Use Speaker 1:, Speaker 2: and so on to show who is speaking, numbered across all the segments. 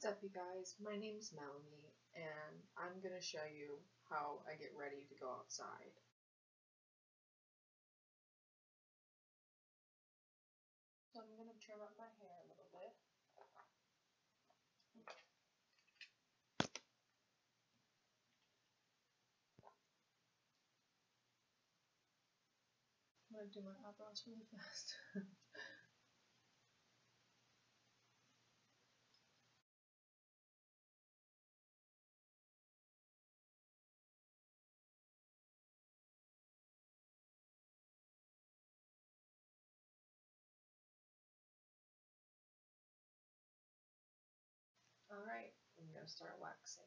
Speaker 1: What's up, you guys? My name's Melanie, and I'm gonna show you how I get ready to go outside. So I'm gonna trim up my hair a little bit. I'm gonna do my eyebrows really fast. Alright, I'm gonna start waxing.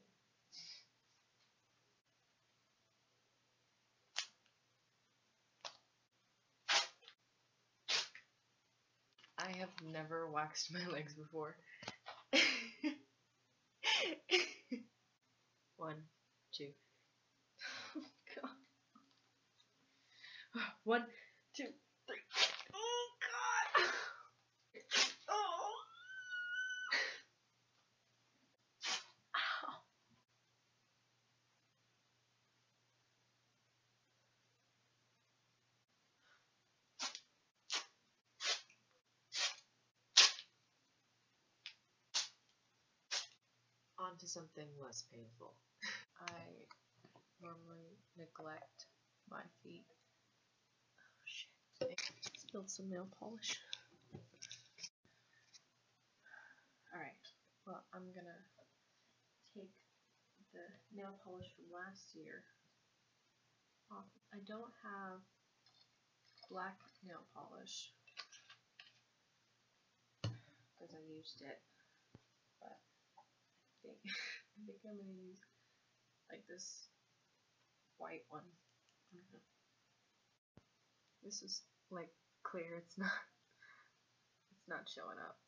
Speaker 1: I have never waxed my legs before. 1, 2. Oh god. 1, 2, 3. Oh god! Oh! Ow. On to something less painful. I normally neglect my feet. Oh shit. Spilled some nail polish. Alright, well, I'm gonna take the nail polish from last year off. I don't have black nail polish because I used it, but I think I'm gonna use like this white one. This is like clear, it's not showing up.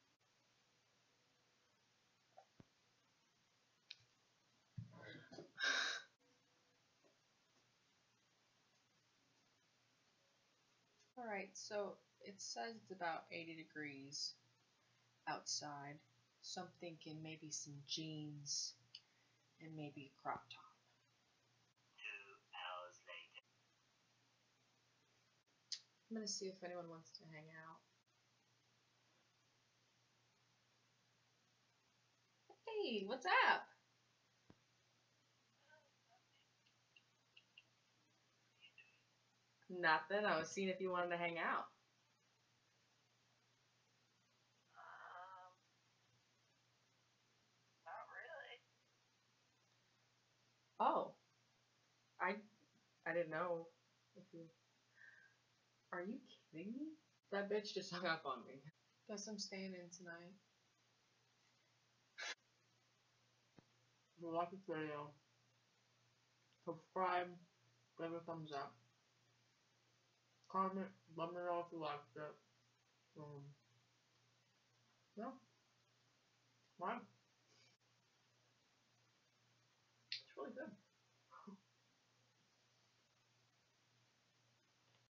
Speaker 1: Alright, so it says it's about 80 degrees outside, so I'm thinking maybe some jeans and maybe a crop top.
Speaker 2: 2 hours later.
Speaker 1: I'm gonna see if anyone wants to hang out. Hey, what's up? Nothing. I was seeing if you wanted to hang out.
Speaker 2: Not really.
Speaker 1: Oh, I didn't know. If you are you kidding me? That bitch just hung up on me. Guess I'm staying in tonight. If you like this video, subscribe, give it a thumbs up, comment, let me know if you liked it. Yeah, wow, it's really good.